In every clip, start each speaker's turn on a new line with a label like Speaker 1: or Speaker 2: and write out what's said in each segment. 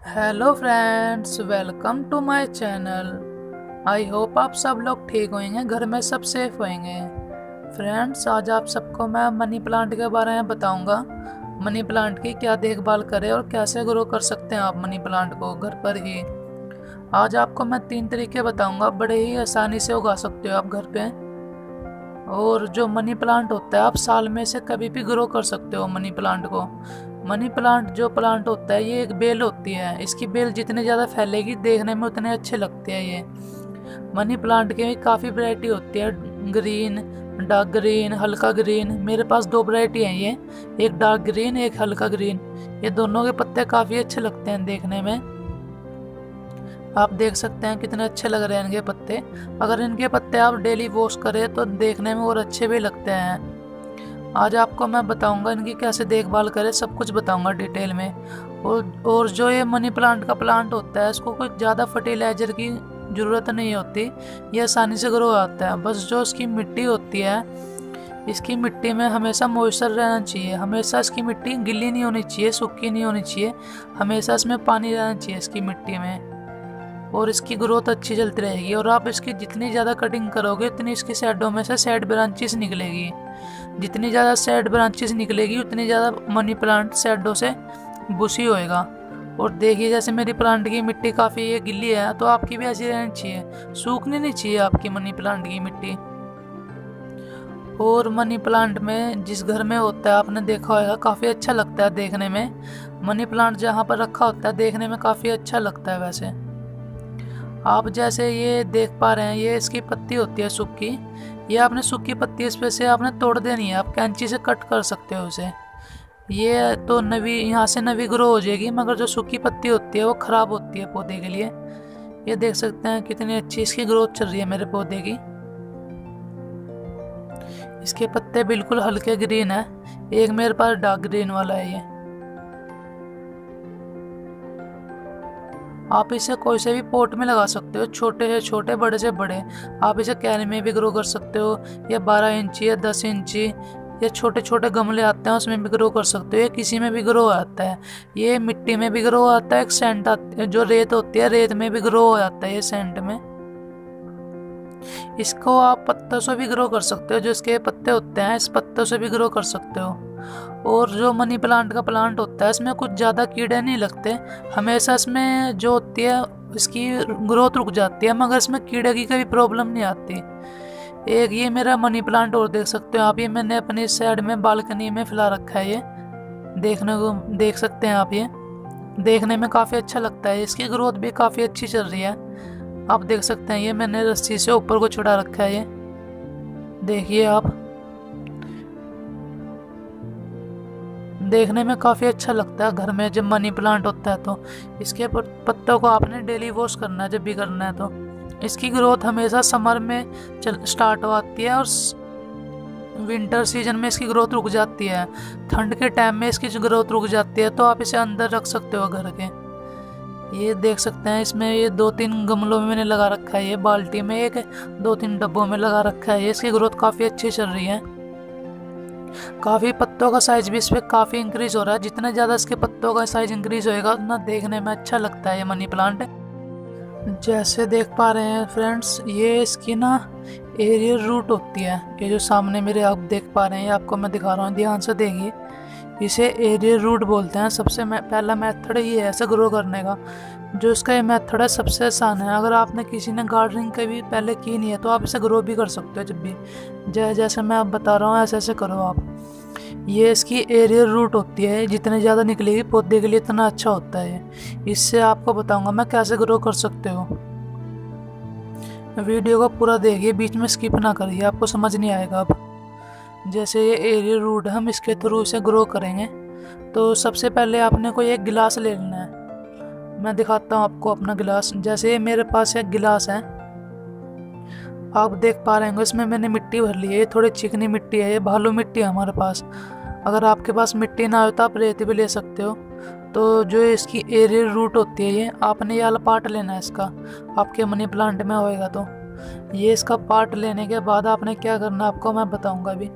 Speaker 1: Hello friends, welcome to my channel. I hope आप सब लोग ठीक होंगे, घर में सब सेफ होंगे। फ्रेंड्स, आज आप सबको मैं मनी प्लांट के बारे में बताऊंगा। मनी प्लांट की क्या देखभाल करें और कैसे ग्रो कर सकते हैं आप मनी प्लांट को घर पर ही। आज आपको मैं 3 तरीके बताऊंगा, बड़े ही आसानी से उगा सकते हो आप घर पे। और जो मनी प्लांट होता है, आप साल में से कभी भी ग्रो कर सकते हो मनी प्लांट को। मनी प्लांट जो प्लांट होता है, ये एक बेल होती है। इसकी बेल जितनी ज़्यादा फैलेगी, देखने में उतने अच्छे लगते हैं ये। मनी प्लांट की काफ़ी वैरायटी होती है, ग्रीन, डार्क ग्रीन, हल्का ग्रीन। मेरे पास 2 वैरायटी हैं ये, एक डार्क ग्रीन, एक हल्का ग्रीन। ये दोनों के पत्ते काफ़ी अच्छे लगते हैं देखने में। आप देख सकते हैं कितने अच्छे लग रहे हैं इनके पत्ते। अगर इनके पत्ते आप डेली वॉश करें तो देखने में और अच्छे भी लगते हैं। आज आपको मैं बताऊंगा इनकी कैसे देखभाल करें, सब कुछ बताऊंगा डिटेल में। और जो ये मनी प्लांट का प्लांट होता है, इसको कुछ ज़्यादा फर्टिलाइजर की ज़रूरत नहीं होती, ये आसानी से ग्रो आता है। बस जो इसकी मिट्टी होती है, इसकी मिट्टी में हमेशा मॉइस्चर रहना चाहिए। हमेशा इसकी मिट्टी गीली नहीं होनी चाहिए, सूखी नहीं होनी चाहिए। हमेशा इसमें पानी रहना चाहिए इसकी मिट्टी में, और इसकी ग्रोथ अच्छी चलती रहेगी। और आप इसकी जितनी ज़्यादा कटिंग करोगे, उतनी इसकी साइडों में से साइड ब्रांचेस निकलेगी। जितनी ज़्यादा साइड ब्रांचेस निकलेगी, उतनी ज़्यादा मनी प्लांट साइडों से बुशी होएगा। और देखिए, जैसे मेरी प्लांट की मिट्टी काफ़ी ये गिल्ली है, तो आपकी भी ऐसी रहनी चाहिए, सूखनी नहीं चाहिए आपकी मनी प्लांट की मिट्टी। और मनी प्लांट में जिस घर में होता है, आपने देखा होगा, काफ़ी अच्छा लगता है देखने में। मनी प्लांट जहाँ पर रखा होता है, देखने में काफ़ी अच्छा लगता है। वैसे आप जैसे ये देख पा रहे हैं, ये इसकी पत्ती होती है सूखी। ये आपने सूखी पत्ती इस पे से आपने तोड़ देनी है, आप कैंची से कट कर सकते हो उसे। ये तो नवी यहाँ से नवी ग्रो हो जाएगी, मगर जो सूखी पत्ती होती है वो ख़राब होती है पौधे के लिए। ये देख सकते हैं कितनी अच्छी इसकी ग्रोथ चल रही है मेरे पौधे की। इसके पत्ते बिल्कुल हल्के ग्रीन है, एक मेरे पास डार्क ग्रीन वाला है ये। आप इसे कोई से भी पोट में लगा सकते हो, छोटे से छोटे, बड़े से बड़े। आप इसे कैन में भी ग्रो कर सकते हो, या 12 इंची या 10 इंची, या छोटे छोटे गमले आते हैं उसमें भी ग्रो कर सकते हो। ये किसी में भी ग्रो आता है। ये मिट्टी में भी ग्रो आता है, एक सेंट आती है, जो रेत होती है, रेत में भी ग्रो हो जाता है ये सेंट में। इसको आप पत्तों से भी ग्रो कर सकते हो, जो इसके पत्ते होते हैं, इस पत्तों से भी ग्रो कर सकते हो। और जो मनी प्लांट का प्लांट होता है, इसमें कुछ ज़्यादा कीड़े नहीं लगते। हमेशा इसमें जो होती है, इसकी ग्रोथ रुक जाती है, मगर इसमें कीड़े की कभी प्रॉब्लम नहीं आती। एक ये मेरा मनी प्लांट और देख सकते हो आप, ये मैंने अपनी साइड में बालकनी में फैला रखा है। ये देखने को देख सकते हैं आप, ये देखने में काफ़ी अच्छा लगता है। इसकी ग्रोथ भी काफ़ी अच्छी चल रही है, आप देख सकते हैं। ये मैंने रस्सी से ऊपर को चढ़ा रखा है, ये देखिए आप। देखने में काफ़ी अच्छा लगता है घर में जब मनी प्लांट होता है। तो इसके पत्तों को आपने डेली वॉश करना है जब भी करना है। तो इसकी ग्रोथ हमेशा समर में स्टार्ट होती है, और विंटर सीजन में इसकी ग्रोथ रुक जाती है। ठंड के टाइम में इसकी ग्रोथ रुक जाती है, तो आप इसे अंदर रख सकते हो घर के। ये देख सकते हैं, इसमें ये 2-3 गमलों में मैंने लगा रखा है, ये बाल्टी में एक, 2-3 डब्बों में लगा रखा है। इसकी ग्रोथ काफ़ी अच्छी चल रही है। काफ़ी पत्तों का साइज भी इस पर काफ़ी इंक्रीज हो रहा है। जितना ज़्यादा इसके पत्तों का साइज इंक्रीज होएगा, उतना देखने में अच्छा लगता है ये मनी प्लांट। जैसे देख पा रहे हैं फ्रेंड्स, ये इसकी ना एरियल रूट होती है। ये जो सामने मेरे आप देख पा रहे हैं, आपको मैं दिखा रहा हूँ, ध्यान से देखिए। इसे एरियल रूट बोलते हैं। सबसे पहला मेथड ये है ऐसे ग्रो करने का। जो इसका ये मेथड है, सबसे आसान है। अगर आपने किसी ने गार्डनिंग कभी पहले की नहीं है, तो आप इसे ग्रो भी कर सकते हो जब भी। जैसे मैं आप बता रहा हूँ, ऐसे ऐसे करो आप। ये इसकी एरियल रूट होती है, जितने ज़्यादा निकलेगी पौधे के लिए उतना अच्छा होता है। इससे आपको बताऊंगा मैं कैसे ग्रो कर सकते हो। वीडियो को पूरा देखिए, बीच में स्किप ना करिए, आपको समझ नहीं आएगा अब। जैसे ये एरियल रूट, हम इसके थ्रू इसे ग्रो करेंगे। तो सबसे पहले आपने कोई एक गिलास ले लेना है। मैं दिखाता हूँ आपको अपना गिलास। जैसे मेरे पास एक गिलास है, आप देख पा रहे होंगे, इसमें मैंने मिट्टी भर ली है। ये थोड़ी चिकनी मिट्टी है, ये भालू मिट्टी है हमारे पास। अगर आपके पास मिट्टी ना हो तो आप रेत भी ले सकते हो। तो जो इसकी एरियल रूट होती है, ये आपने ये वाला पार्ट लेना है इसका, आपके मनी प्लांट में होएगा। तो ये इसका पार्ट लेने के बाद आपने क्या करना, आपको मैं बताऊंगा अभी।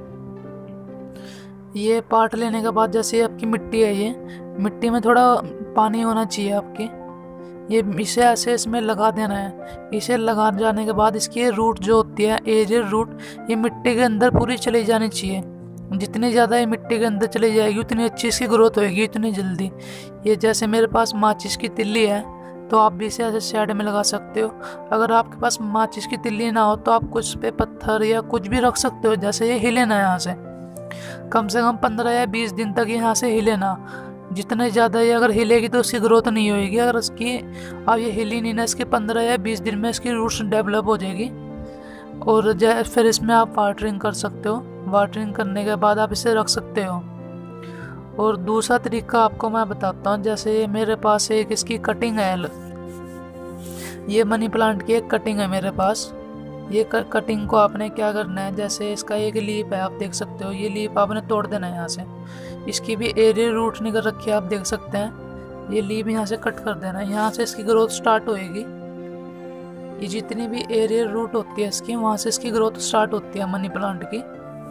Speaker 1: ये पार्ट लेने के बाद, जैसे आपकी मिट्टी है, ये मिट्टी में थोड़ा पानी होना चाहिए आपके। ये इसे ऐसे इसमें लगा देना है। इसे लगा जाने के बाद इसकी रूट जो होती है, एरियल रूट, ये मिट्टी के अंदर पूरी चली जानी चाहिए। जितनी ज़्यादा ये मिट्टी के अंदर चली जाएगी उतनी अच्छी इसकी ग्रोथ होएगी, इतनी जल्दी। ये जैसे मेरे पास माचिस की तिल्ली है, तो आप भी इसे ऐसे शेड में लगा सकते हो। अगर आपके पास माचिस की तिल्ली ना हो तो आप कुछ पे पत्थर या कुछ भी रख सकते हो, जैसे ये हिले ना यहाँ से कम 15 या 20 दिन तक यहाँ से हिले ना। जितने ज़्यादा ये अगर हिलेगी तो उसकी ग्रोथ नहीं होएगी। अगर इसकी अब ये हिली नहीं ना, इसके 15 या 20 दिन में इसकी रूट्स डेवलप हो जाएगी। और फिर इसमें आप वाटरिंग कर सकते हो। वाटरिंग करने के बाद आप इसे रख सकते हो। और दूसरा तरीका आपको मैं बताता हूँ। जैसे मेरे पास एक इसकी कटिंग है, ये मनी प्लांट की एक कटिंग है मेरे पास। ये कटिंग को आपने क्या करना है, जैसे इसका एक लीफ है, आप देख सकते हो, ये लीफ आपने तोड़ देना है यहाँ से। इसकी भी एरियल रूट निकल रखी है, आप देख सकते हैं। ये लीफ यहाँ से कट कर देना है, यहाँ से इसकी ग्रोथ स्टार्ट होएगी। ये जितनी भी एरियल रूट होती है इसकी, वहाँ से इसकी ग्रोथ स्टार्ट होती है मनी प्लांट की।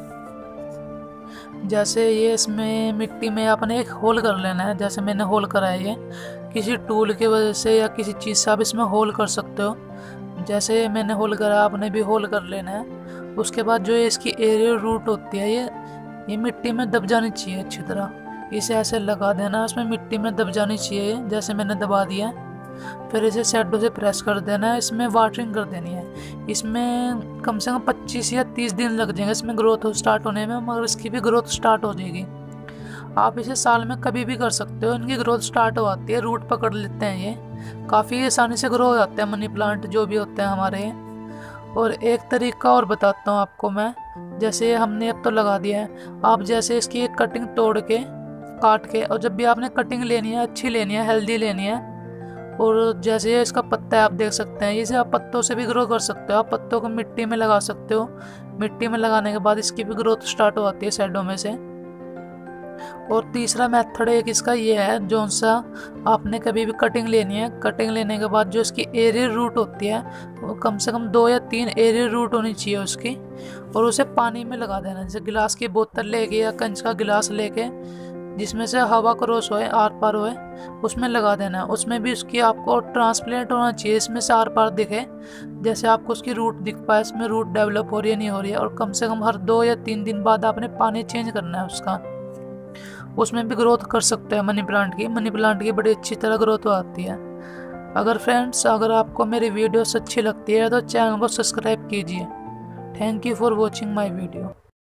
Speaker 1: जैसे ये इसमें मिट्टी में आपने एक होल कर लेना है, जैसे मैंने होल करा है। ये किसी टूल की वजह से या किसी चीज़ से आप इसमें होल कर सकते हो। जैसे मैंने होल करा, आपने भी होल कर लेना है। उसके बाद जो ये इसकी एरियल रूट होती है, ये मिट्टी में दब जानी चाहिए अच्छी तरह। इसे ऐसे लगा देना, उसमें मिट्टी में दब जानी चाहिए, जैसे मैंने दबा दिया है। फिर इसे शैडो से प्रेस कर देना है। इसमें वाटरिंग कर देनी है। इसमें कम से कम 25 या 30 दिन लग जाएंगे इसमें ग्रोथ स्टार्ट होने में, मगर इसकी भी ग्रोथ स्टार्ट हो जाएगी। आप इसे साल में कभी भी कर सकते हो। इनकी ग्रोथ स्टार्ट हो जाती है, रूट पकड़ लेते हैं, ये काफ़ी आसानी से ग्रो हो जाते हैं मनी प्लांट जो भी होते हैं हमारे। और एक तरीका और बताता हूँ आपको मैं। जैसे हमने अब तो लगा दिया है, आप जैसे इसकी एक कटिंग तोड़ के काट के, और जब भी आपने कटिंग लेनी है, अच्छी लेनी है, हेल्दी लेनी है। और जैसे ये इसका पत्ता है, आप देख सकते हैं, इसे आप पत्तों से भी ग्रो कर सकते हो। आप पत्तों को मिट्टी में लगा सकते हो। मिट्टी में लगाने के बाद इसकी भी ग्रोथ स्टार्ट हो जाती है साइडों में से। और तीसरा मेथड एक इसका ये है, जो सा आपने कभी भी कटिंग लेनी है, कटिंग लेने के बाद जो इसकी एरियल रूट होती है, वो कम से कम 2 या 3 एरियल रूट होनी चाहिए उसकी। और उसे पानी में लगा देना, जैसे गिलास की बोतल लेके या कंच का गिलास लेके, जिसमें से हवा क्रॉस होए, आर पार होए, उसमें लगा देना है। उसमें भी उसकी आपको ट्रांसपेरेंट होना चाहिए, इसमें से आर पार दिखे, जैसे आपको उसकी रूट दिख पाए, इसमें रूट डेवलप हो रही है नहीं हो रही है। और कम से कम हर 2 या 3 दिन बाद आपने पानी चेंज करना है उसका। उसमें भी ग्रोथ कर सकते हैं मनी प्लांट की। मनी प्लांट की बड़ी अच्छी तरह ग्रोथ आती है। अगर फ्रेंड्स, अगर आपको मेरी वीडियोस अच्छी लगती है तो चैनल को सब्सक्राइब कीजिए। Thank you for watching my video.